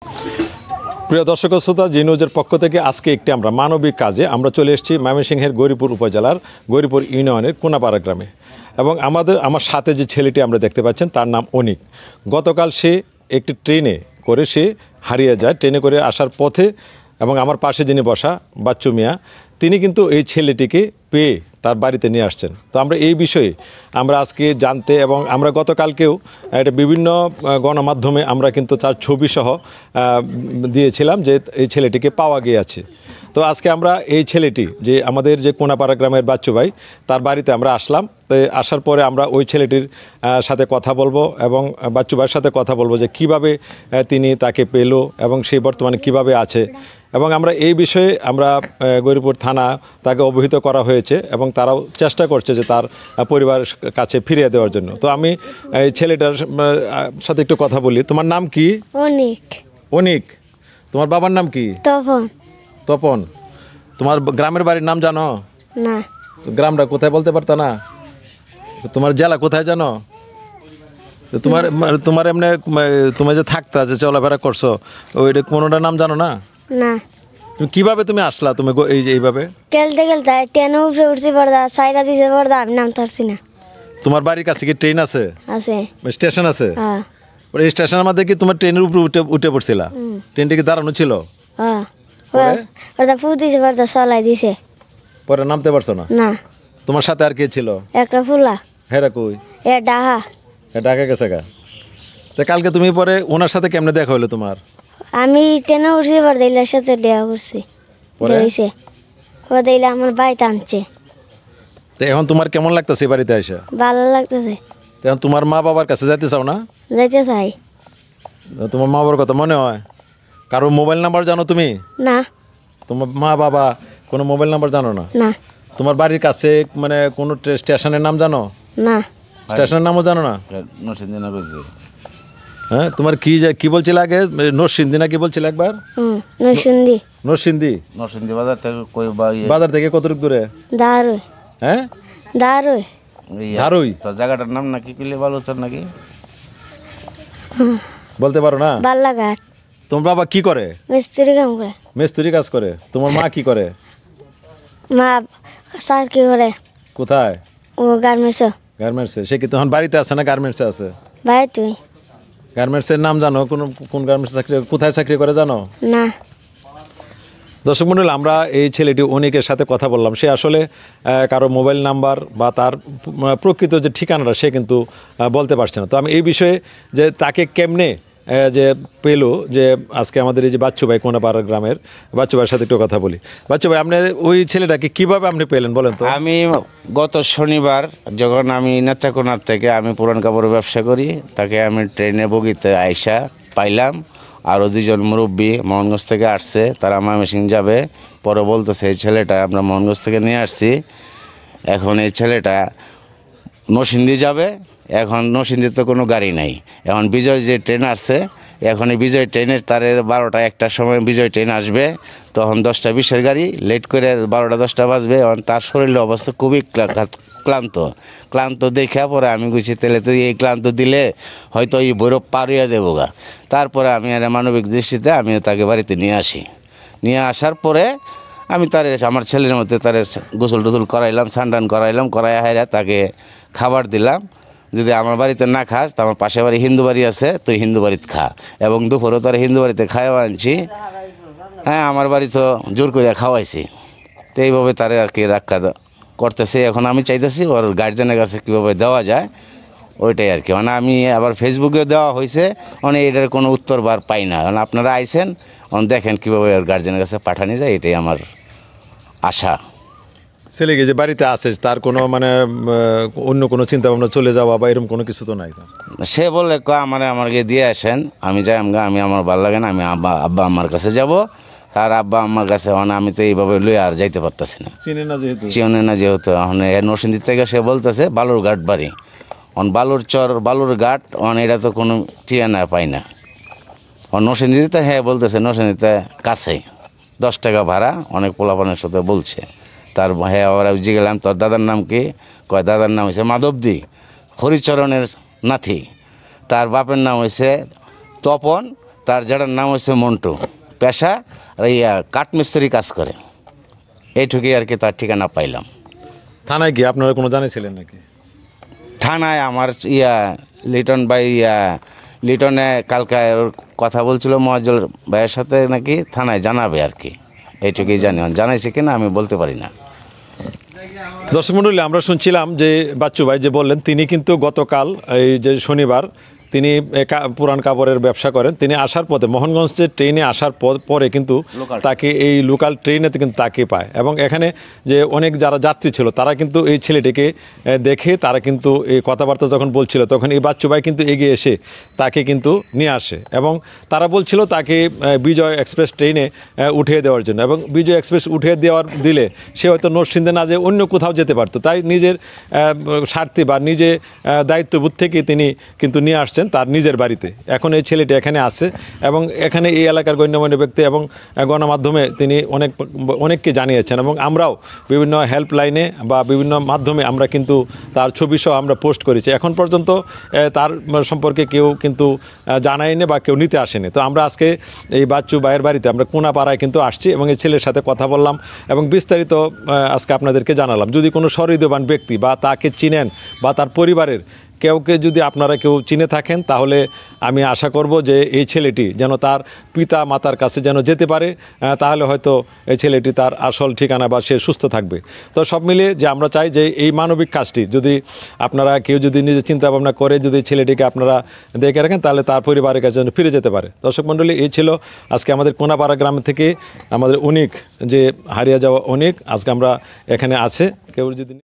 প্রিয় দর্শক শ্রোতা, জি নিউজের পক্ষ থেকে আজকে একটি আমরা মানবিক কাজে আমরা চলে এসেছি ময়মনসিংহের গৌরীপুর উপজেলার গৌরীপুর ইউনিয়নের কোনাপাড়া গ্রামে। এবং আমার সাথে যে ছেলেটি আমরা দেখতে পাচ্ছেন তার নাম অনিক। গতকাল সে একটি ট্রেনে করে সে হারিয়ে যায়। ট্রেনে করে আসার পথে এবং আমার পাশে যিনি বসা বাচ্চু মিয়া, তিনি কিন্তু এই ছেলেটিকে পেয়ে তার বাড়িতে নিয়ে আসছেন। তো আমরা এই বিষয়ে আমরা আজকে জানতে এবং আমরা গতকালকেও এটা বিভিন্ন গণমাধ্যমে আমরা কিন্তু তার ছবি সহ দিয়েছিলাম যে এই ছেলেটিকে পাওয়া গিয়েছে। তো আজকে আমরা এই ছেলেটি যে আমাদের যে কোনাপাড়া গ্রামের বাচ্চু ভাই, তার বাড়িতে আমরা আসলাম। তো আসার পরে আমরা ওই ছেলেটির সাথে কথা বলবো এবং বাচ্চু ভাইয়ের সাথে কথা বলবো যে কিভাবে তিনি তাকে পেল এবং সে বর্তমানে কিভাবে আছে। এবং আমরা এই বিষয়ে আমরা গৌরীপুর থানা তাকে অবহিত করা হয়েছে এবং তারাও চেষ্টা করছে যে তার পরিবারের কাছে ফিরিয়ে দেওয়ার জন্য। তো আমি এই ছেলেটার সাথে একটু কথা বলি। তোমার নাম কি? অনিক। অনিক। তোমার বাবার নাম কি? তপন। তপন। তোমার গ্রামের বাড়ির নাম জানো? না। গ্রামটা কোথায় বলতে পারতা না? তোমার জেলা কোথায় জানো? তোমার তোমার এমনি তুমি যে থাকতা যে চলাফেরা করছো ওইটা কোনোটার নাম জানো না? না। তুমি কিভাবে তুমি আসলা তুমি এই যে এইভাবে? খেলতে খেলতে ট্রেনে উঠে উঠতে পড়দা সাইডা দিতে পড়দা আমি নামতে পারছি না। তোমার বাড়ির কাছে কি ট্রেন আছে? আছে। স্টেশন আছে? হ্যাঁ। এই স্টেশনের মধ্যে কি তোমার ট্রেনের উপরে উঠে পড়ছিলা? ট্রেনটা কি দাঁড়ানো ছিল? হ্যাঁ। ওরা ফু দিছে পড়দা চলাই দিছে। পরে নামতে পারছো না? না। তোমার সাথে আর কে ছিল? একটা ফুলা। হেরা কই? ডাহা। ঢাকা গেছে গা। তো কালকে তুমি পরে ওনার সাথে কেমনে দেখা হলো তোমার? আমি ট্রেনে উঠতে পড়দা এলার সাথে দেয়া করছি। দেইছে। ও দিলে আমার বাইতে আনছে। তো এখন তোমার কেমন লাগতেছে বাড়িতে এসে? ভালো লাগতেছে। এখন তোমার মা বাবার কাছে যাইতে চাও না? যাইতে চাই। তোমার মা বাবার কথা মনে হয়? কারো মোবাইল নাম্বার জানো তুমি? না। তোমার মা বাবা কোনো মোবাইল নাম্বার জানো না? না। তোমার বাড়ির কাছে মানে কোনো স্টেশনের নাম জানো? না। স্টেশনের নামও জানো না? হ্যাঁ, তোমার কি বলছিল আগে? নরসিংদী না কি বলছিল একবার? নরসিংদী। নরসিংদী। নরসিংদী বাজার থেকে বাজার থেকে কতটুকু দূরে? দারুই। হ্যাঁ, দারুই। ধারুই। তো জায়গাটার নাম নাকি কিলে বালুচর নাকি বলতে পারো না? বাল্লাঘাট। তোমার বাবা কি করে? মিস্ত্রি কাম করে। মিস্ত্রি কাজ করে। তোমার মা কি করে? মা স্যার কি করে? কোথায়? ও গার্মেন্টস। গার্মেন্টসে। সে কি তখন বাড়িতে আছে না গার্মেন্টসে আছে? ভাই তুই গার্মেন্টসের নাম জানো? কোন গার্মেন্টস চাকরি, কোথায় চাকরি করে জানো? না। দর্শক মণ্ডলী, আমরা এই ছেলেটি অনিকের সাথে কথা বললাম। সে আসলে কারো মোবাইল নাম্বার বা তার প্রকৃত যে ঠিকানাটা সে কিন্তু বলতে পারছে না। তো আমি এই বিষয়ে যে তাকে কেমনে যে পেল, যে আজকে আমাদের এই যে বাচ্চু ভাই কোনাপাড়া গ্রামের বাচ্চু ভাইয়ের সাথে একটু কথা বলি। বাচ্চু ভাই, আপনি ওই ছেলেটাকে কিভাবে আপনি পেলেন বলেন তো? আমি গত শনিবার যখন আমি নেত্রাকোনার থেকে আমি পুরান কাপড়ের ব্যবসা করি, তাকে আমি ট্রেনে বগিতে আইসা পাইলাম। আরও দুজন মুরব্বী মোহনগঞ্জ থেকে আসছে, তারা ময়মনসিংহ যাবে। পরে বলতেছে এই ছেলেটা আমরা মোহনগঞ্জ থেকে নিয়ে আসছি, এখন এই ছেলেটা নরসিংদী যাবে। এখন নরসিংদীতে কোনো গাড়ি নাই। এখন বিজয় যে ট্রেন আসছে, এখন এই বিজয় ট্রেনের তারে 12টা 1টার সময় বিজয় ট্রেন আসবে, তখন 10টা 20-এর গাড়ি লেট করে 12টা 10টা বাজবে। এখন তার শরীরের অবস্থা খুবই ক্লান্ত দেখা পরে আমি গুছি তেলে তো এই ক্লান্ত দিলে হয়তো এই ভৈরব পার হইয়া যাবো গা। তারপরে আমি আর মানবিক দৃষ্টিতে আমি তাকে বাড়িতে নিয়ে আসি। নিয়ে আসার পরে আমি আমার ছেলের মধ্যে তার গোসল টোসল করাইলাম, স্নান করাইলাম, করাই হাইরা তাকে খাবার দিলাম। যদি আমার বাড়িতে না খাস তো আমার পাশে বাড়ি হিন্দু বাড়ি আছে, তুই হিন্দু বাড়িতে খা। এবং দুপুরেও তার হিন্দু বাড়িতে খাওয়া আনছি। হ্যাঁ, আমার বাড়ি তো জোর করে খাওয়াইছি। তো এইভাবে তারে আর কি রক্ষা করতেছে। এখন আমি চাইতেছি ওর গার্জেনের কাছে কীভাবে দেওয়া যায় ওইটাই আর কি। মানে আমি আবার ফেসবুকে দেওয়া হয়েছে, মানে এটার কোনো উত্তর বার পাই না। কারণ আপনারা আইসেন, দেখেন কীভাবে ওর গার্জেনের কাছে পাঠানো যায়, এটাই আমার আশা। ছেলেকে যে বাড়িতে আসে তার কোনো মানে অন্য কোনো চিন্তা ভাবনা চলে যাওয়া বা এরকম কোনো কিছু তো নাই? সে বলে আমাকে দিয়ে আসেন, আমি যাই, আমি আমার ভালো লাগে না, আমি আব্বা আমার কাছে যাব। আর আব্বা আমার কাছে মানে আমি তো এইভাবে লইয়া আর যাইতে পারতেছি না, চিনে না যেহেতু। এখন নরসিংদী থেকে সে বলতেছে বালুরঘাট বাড়ি, বালুরঘাট এটা তো কোনো ঠিকানা পাই না। নরসিংদীতে হ্যাঁ বলতেছে নরসিংদীতে কাছে 10 টাকা ভাড়া, অনেক পোলাপানের সাথে বলছে। তার হ্যাঁ ওরা বুঝে গেলাম তোর দাদার নাম কি? কয় দাদার নাম হয়েছে মাধবদী, হরিচরণের নাথি। তার বাপের নাম হয়েছে তপন, তার যেটার নাম হচ্ছে মন্টু, পেশা কাঠমিস্ত্রি কাজ করে। এইটুকুই আর কি তার ঠিকানা পাইলাম। থানায় গিয়ে আপনারা কোনো জানিয়েছিলেন নাকি? থানায় আমার লিটন ভাই লিটনে কালকে ওর কথা বলছিল মহাজল ভাইয়ের সাথে, নাকি থানায় জানাবে আর কি, এইটুকুই জানি। জানাইছে কিনা আমি বলতে পারি না। দর্শক মণ্ডলী, আমরা শুনছিলাম যে বাচ্চু ভাই যে বললেন, তিনি কিন্তু গতকাল এই যে শনিবার তিনি পুরান কাপড়ের ব্যবসা করেন। তিনি আসার পথে মোহনগঞ্জের ট্রেনে আসার পরে কিন্তু তাকে এই লোকাল ট্রেনেতে কিন্তু তাকে পায়, এবং এখানে যে অনেক যারা যাত্রী ছিল তারা কিন্তু এই ছেলেটিকে দেখে তারা কিন্তু এই কথাবার্তা যখন বলছিল, তখন এই বাচ্চু ভাই কিন্তু এগিয়ে এসে তাকে কিন্তু নিয়ে আসে, এবং তারা বলছিল তাকে বিজয় এক্সপ্রেস ট্রেনে উঠিয়ে দেওয়ার জন্য, এবং বিজয় এক্সপ্রেস উঠিয়ে দিলে সে হয়তো নরসিংদে না যেয়ে অন্য কোথাও যেতে পারতো। তাই নিজের স্বার্থে বা নিজে দায়িত্ববোধ থেকে তিনি কিন্তু নিয়ে আসছেন তার নিজের বাড়িতে। এখন এই ছেলেটি এখানে আছে, এবং এখানে এই এলাকার গণ্যমান্য ব্যক্তি এবং গণমাধ্যমে তিনি অনেককে জানিয়েছেন, এবং আমরাও বিভিন্ন হেল্পলাইনে বা বিভিন্ন মাধ্যমে আমরা কিন্তু তার ছবি সহ আমরা পোস্ট করেছি। এখন পর্যন্ত তার সম্পর্কে কেউ কিন্তু জানায়নি বা কেউ নিতে আসেনি। তো আমরা আজকে এই বাচ্চু ভাইয়ের বাড়িতে আমরা কোনাপাড়ায় কিন্তু আসছি, এবং এই ছেলের সাথে কথা বললাম এবং বিস্তারিত আজকে আপনাদেরকে জানালাম। যদি কোনো সহৃদয়বান ব্যক্তি বা তাকে চিনেন বা তার পরিবারের কেউকে যদি আপনারা কেউ চিনে থাকেন, তাহলে আমি আশা করব যে এই ছেলেটি যেন তার পিতা মাতার কাছে যেন যেতে পারে, তাহলে হয়তো এই ছেলেটি তার আসল ঠিকানা বা সে সুস্থ থাকবে। তো সব মিলিয়ে যে আমরা চাই যে এই মানবিক কাজটি যদি আপনারা কেউ যদি নিজে চিন্তা ভাবনা করে যদি ছেলেটিকে আপনারা দেখে রাখেন, তাহলে তার পরিবারের কাছে যেন ফিরে যেতে পারে। দর্শক মণ্ডলী, এই ছিল আজকে আমাদের কোনাপাড়া গ্রাম থেকে আমাদের অনিক, যে হারিয়ে যাওয়া অনিক, আজকে আমরা এখানে আছে। কেউ যদি